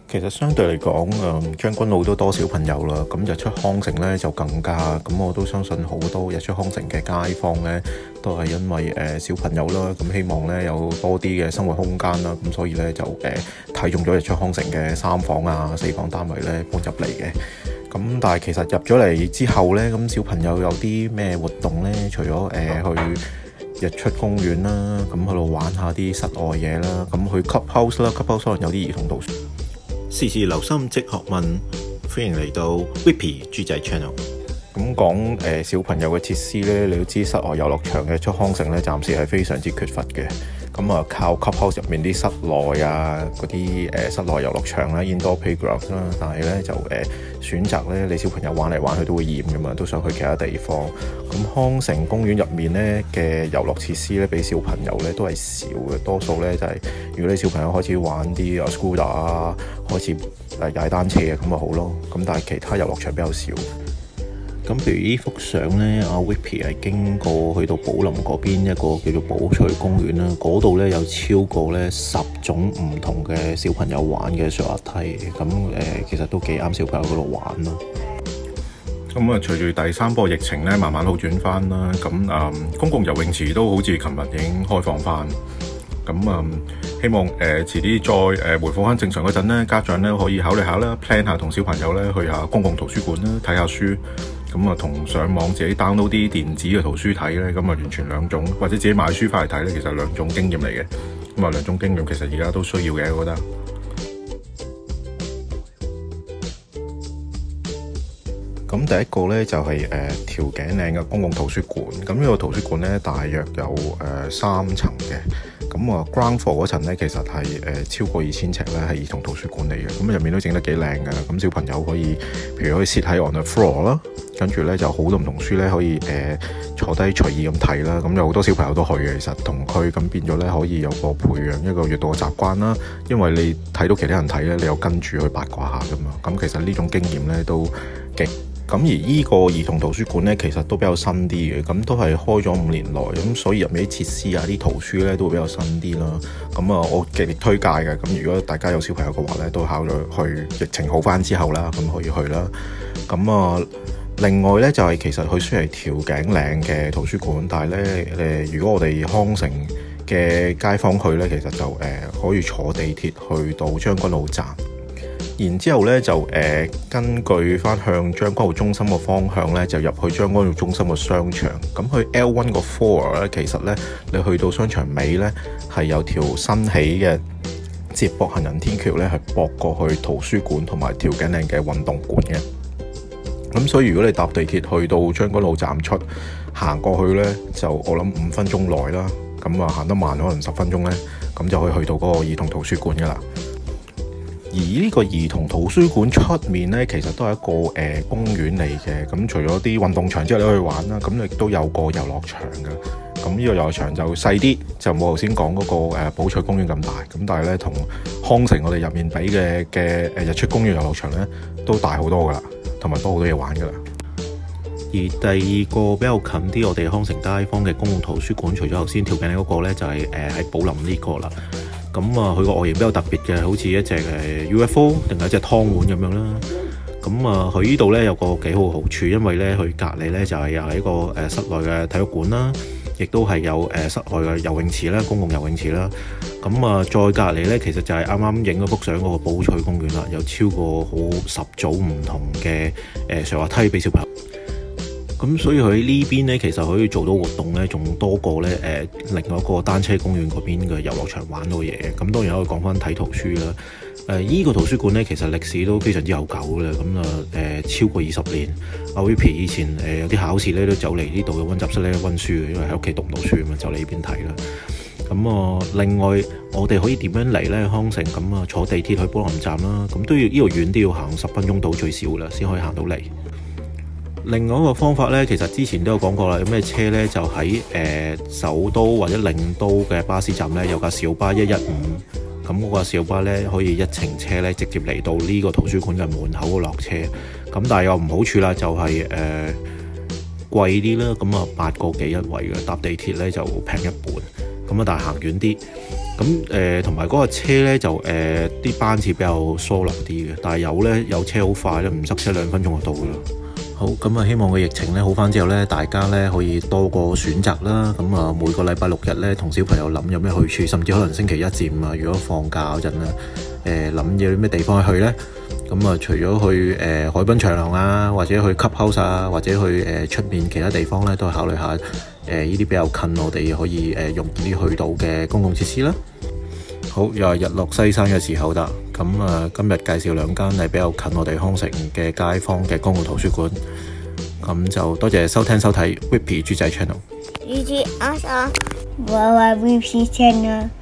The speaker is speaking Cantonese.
其實相對嚟講，將軍澳都多小朋友啦，咁日出康城咧就更加，咁我都相信好多日出康城嘅街坊咧，都係因為小朋友啦，咁希望咧有多啲嘅生活空間啦，咁所以咧就睇中咗日出康城嘅3房啊、4房單位咧搬入嚟嘅。咁但係其實入咗嚟之後咧，咁小朋友有啲咩活動咧？除咗去日出公園啦，咁去度玩下啲室外嘢啦，咁去 Clubhouse 啦 ，Clubhouse 可能有啲兒童圖書。 時時留心即學問，歡迎嚟到 Whippy 豬仔 Channel。 咁講小朋友嘅設施咧，你都知室外遊樂場嘅日出康城咧，暫時係非常之缺乏嘅。咁啊，靠 Clubhouse 入面啲室內啊，嗰啲室內遊樂場啦 ，indoor playground 啦，但係咧就選擇咧，你小朋友玩嚟玩去都會厭噶嘛，都想去其他地方。咁康城公園入面咧嘅遊樂設施咧，俾小朋友咧都係少嘅，多數咧就係如果你小朋友開始玩啲scooter 啊，開始踩單車啊，咁咪好咯。咁但係其他遊樂場比較少。咁譬如呢幅相咧，阿 Whippy 係經過去到寶林嗰邊一個叫做寶翠公園啦，嗰度咧有超過咧10種唔同嘅小朋友玩嘅滑梯，咁其實都幾啱小朋友嗰度玩咯。咁啊，隨住第3波疫情咧慢慢好轉翻啦，咁公共游泳池都好似琴日已經開放翻，咁希望遲啲再回復翻正常嗰陣咧，家長咧可以考慮下啦 ，plan 下同小朋友咧去下公共圖書館啦，睇下書。咁啊，同上網自己 download 啲電子嘅圖書睇咧，咁啊完全兩種，或者自己買書翻嚟睇咧，其實兩種經驗嚟嘅。咁啊，兩種經驗其實而家都需要嘅，我覺得。咁第一個咧就係調景嶺嘅公共圖書館。咁呢個圖書館咧大約有3層嘅。咁啊 ground floor 嗰層咧其實係超過2000尺咧，係兒童圖書館嚟嘅。咁入面都整得幾靚㗎。咁小朋友可以，譬如可以 sit 喺 on the floor 啦，跟住咧就好多唔同書咧可以坐低隨意咁睇啦。咁有好多小朋友都去嘅，其實同佢咁變咗咧可以有個培養一個閱讀嘅習慣啦。因為你睇到其他人睇咧，你又跟住去八卦下㗎嘛。咁其實呢種經驗咧都極。咁而呢個兒童圖書館咧，其實都比較新啲嘅，咁都係開咗5年內，咁所以入面啲設施啊、啲圖書咧都會比較新啲啦。咁啊，我極力推介嘅。咁如果大家有小朋友嘅話咧，都考慮去疫情好返之後啦，咁可以去啦。咁啊，另外咧就係其實佢雖然係調景嶺嘅圖書館，但係咧如果我哋康城嘅街坊去咧，其實就可以坐地鐵去到將軍澳站。然之後咧就根據翻向將軍澳中心嘅方向咧，就入去將軍澳中心嘅商場。咁去 L1 個 floor 咧，其實咧你去到商場尾咧，係有條新起嘅接駁行人天橋咧，係駁過去圖書館同埋調景嶺嘅運動館嘅。咁所以如果你搭地鐵去到將軍澳站出，行過去咧，就我諗5分鐘內啦。咁啊行得慢可能10分鐘咧，咁就可以去到嗰個兒童圖書館噶啦。而呢個兒童圖書館出面咧，其實都係一個公園嚟嘅。咁除咗啲運動場之外，你可以玩啦。咁亦都有個遊樂場嘅。咁呢個遊樂場就細啲，就冇頭先講嗰個寶翠公園咁大。咁但係咧，同康城我哋入面比嘅日出公園遊樂場咧，都大好多噶啦，同埋多好多嘢玩噶啦。 而第2個比較近啲我哋康城街坊嘅公共圖書館，除咗頭先調景嶺嗰個咧，就係喺寶林呢個啦。咁啊，佢個外形比較特別嘅，好似一隻UFO 定係一隻湯碗咁樣啦。咁啊，佢呢度咧有個幾好好處，因為咧佢隔離咧就係又係一個室內嘅體育館啦，亦都係有室外嘅游泳池啦，公共游泳池啦。咁啊，再隔離咧，其實就係啱啱影嗰幅相嗰個寶翠公園啦，有超過好10組唔同嘅上滑梯俾小朋友。咁所以佢呢邊咧，其實可以做到活動咧，仲多過咧另外一個單車公園嗰邊嘅遊樂場玩到嘢。咁當然可以講翻睇圖書啦。依個圖書館咧，其實歷史都非常之悠久嘅。咁啊超過20年。阿 Whippy 以前有啲考試咧都走嚟呢度嘅溫習室咧溫書嘅，因為喺屋企讀唔到書啊嘛，就嚟呢邊睇啦。咁啊，另外我哋可以點樣嚟咧？康城咁啊，坐地鐵去寶林站啦。咁都要呢度遠都要行10分鐘到最少啦，先可以行到嚟。另外一個方法咧，其實之前都有講過啦，有咩車咧就喺首都或者令都嘅巴士站咧有架小巴115，咁嗰架小巴咧可以1程車咧直接嚟到呢個圖書館嘅門口落車。咁但係有唔好處啦，就係貴啲啦，咁啊8個幾一位嘅，搭地鐵咧就平一半。咁啊，但係行遠啲。 咁同埋嗰個車咧就啲班次比較疏流啲嘅，但係有車好快咧，唔塞車2分鐘就到㗎啦。好，咁啊希望個疫情咧好翻之後咧，大家咧可以多個選擇啦。咁啊每個禮拜6日咧，同小朋友諗有咩去處，甚至可能星期1至5啊，如果放假嗰陣咧，諗有啲咩地方去咧。咁啊除咗去海濱長廊啊，或者去 Clubhouse 啊，或者去出面其他地方咧，都係考慮下呢啲比較近我哋可以容易啲去到嘅公共設施啦。好，又係日落西山嘅時候啦。咁今日介紹2間係比較近我哋康城嘅街坊嘅公共圖書館。咁就多謝收聽收睇 Whippy 豬仔 channel。 豬仔Whippy channel。